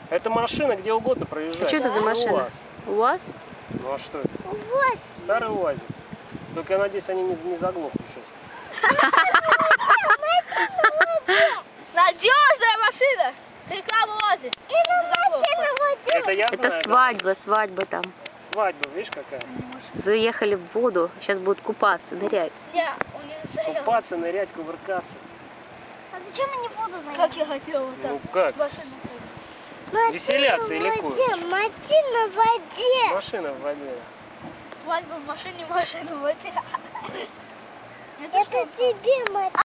Это машина где угодно проезжает. А что это за машина? УАЗ. УАЗ? Ну а что это? Вот. Старый УАЗик. Только я надеюсь, они не заглохнут сейчас. Надежная машина! Реклама УАЗик. Это я Это знаю. свадьба, свадьба там. Свадьба, видишь какая? Заехали в воду, сейчас будут купаться, нырять. Не, у них заехал. Купаться, нырять, кувыркаться. А зачем они воду заехали? Как я хотела вот так. Ну как? С машиной. Веселяться или курить? Машина в воде. Машина в воде. Свадьба в машине, машина в воде. Это тебе, мать.